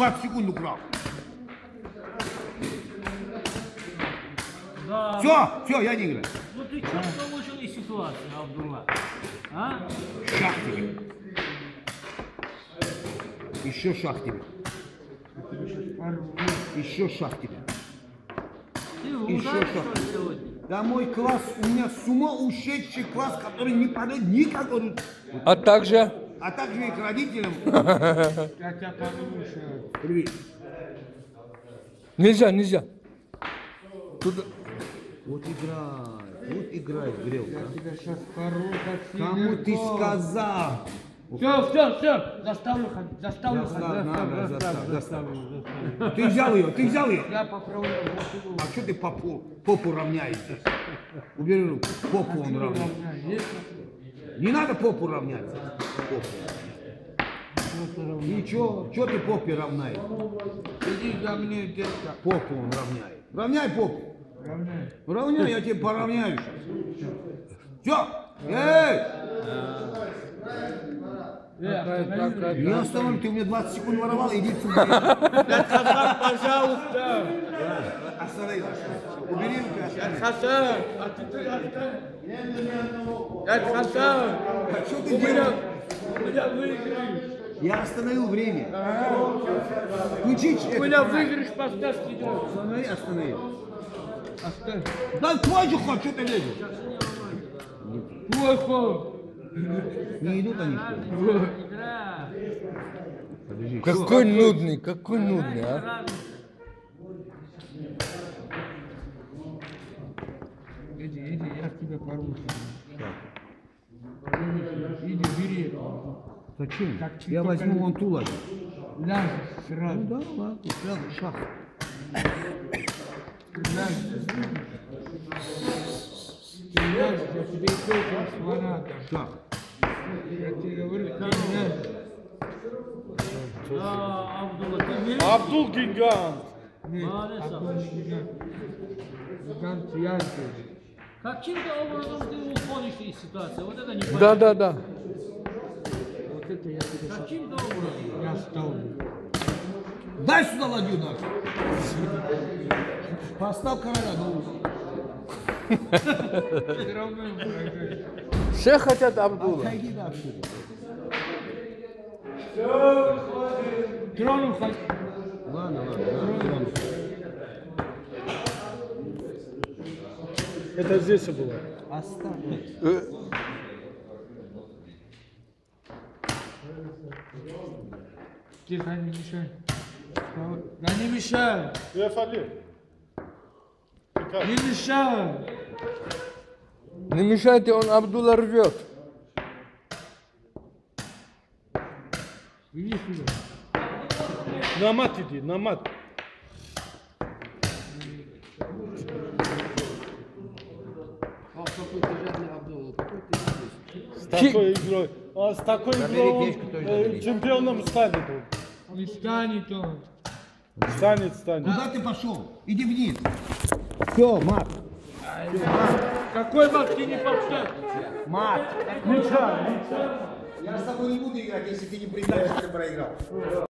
20 секунд украл. Да. Все, я не играю. Ну ты что получил из ситуации, Абдулла? А? Шах тебе. Еще шах тебе. Еще шах тебе. Ты Еще ударил, шах. что ли, сегодня? Да мой класс, у меня с ума ушедший класс, который не падает никакой. А также? А также и к родителям. Я тебя порву. Привет. Нельзя. Тут... Вот играй, Грелка. Я тебя сейчас порву, как Кому ты сидел. сказал? Все. Заставлю ходить. Заставь. Ты взял ее. Я поправляю. А что ты попу равняешь здесь? Убери руку. Попу он равняет. Не надо попу равнять. И что ты попе равняешь? Иди ко мне, детка. Попу он равняет. Равняй попу. Равняй, я тебе поравняю сейчас. Все. Эй! Не останови, ты у меня 20 секунд воровал, иди сюда. Пожалуйста. Останови. Убери руки, останови. Хасан, а ты оставь. Дядь Хасан, А что ты делаешь? меня выиграешь. Я остановил время. Включи У меня выиграешь поставь идет. Останови. Оставь. Да твой же ход, что ты лезешь? Твой ход. Не идут они. Игра. Подожди. Какой нудный, а? Иди, я тебя порву. Иди, бери это. Зачем? Так, Я только возьму не- вон ту ладно. Ляжь сразу. Да, ладно, сразу шах. Ляжь. Ты ляжь, я тебе и только звонок. Шах. Я тебе говорю, ты ляжь. Да, Абдулла, ты веришь? Абдул Гигант. Нет, Молодец, а то Абдул. не гигант. Гигант яркий. Каким-то образом ты уходишь из ситуации. Вот это не понятно. Да. Вот это я тебе сейчас... Каким-то образом. Я ставлю. Дай сюда ладью нашу. Поставь короля на угол. Все равно проиграешь. Все хотят Абдулла. Отойди да отсюда. Трону хоть. Ладно. Это здесь и было. Оставь. Тихо, не мешай. Да не мешай. Рефали. Не мешай. Не мешайте, он Абдулла рвет. Иди сюда. На мат иди, на мат. С такой игрой. А с такой игрой он печку тоже забери. чемпионом станет он. Не станет он. Станет. Куда ты пошел? Иди вниз. Все, мат. Какой мат ты не повторяй? Мат. Ничего. Я с тобой не буду играть, если ты не признаешь, что ты проиграл.